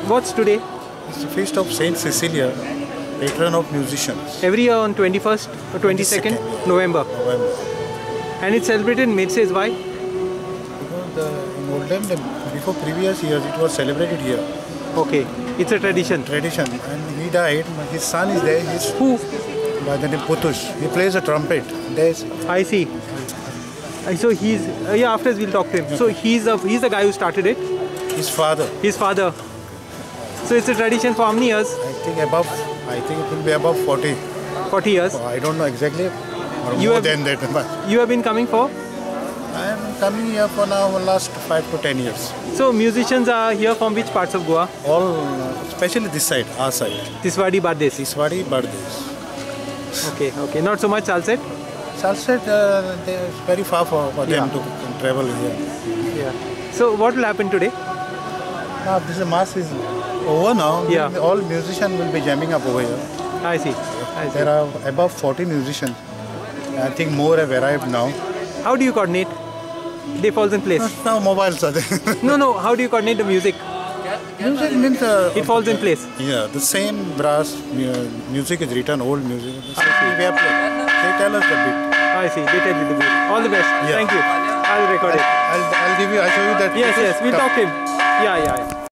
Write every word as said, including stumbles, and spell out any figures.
What's today? It's the feast of Saint Cecilia, patron of musicians. Every year on twenty-first or twenty-second twenty-second, November. November. And it's celebrated in Midsays. Why? Because the, in olden, the, before previous years, it was celebrated here. Okay, it's a tradition. Tradition. And he died. His son is there. He's Who? by the name Putush. He plays a trumpet. There's I see. Uh, So he's uh, yeah. Afterwards we'll talk to him. So he's a he's the guy who started it. his father. His father. So it's a tradition for how many years? I think above. I think it will be above forty. forty years. I don't know exactly. Or You more have- than that. But You have been coming for? I am coming here for now last five to ten years. So musicians are here from which parts of Goa? All, uh, especially this side, our side. Tiswadi, Bardes. Tiswadi, Bardes. Okay, okay. Not so much Salset? Salset, uh, it's very far for, for them Yeah. to travel here. Yeah. So what will happen today? Now, this mass is over now. Yeah. All musicians will be jamming up over here. I see. I see. There are above forty musicians. I think more have arrived now. How do you coordinate? They falls in place. Now mobiles are there. No, no. How do you coordinate the music? Music means... Uh, It falls in place. Yeah, the same brass uh, music is written, old music. The same we have played. They tell us the beat. I see. They tell you the beat. All the best. Yeah. Thank you. I'll record it. I'll, I'll give you, I'll show you that. Yes, yes. We'll talk to him. Yeah, yeah. yeah.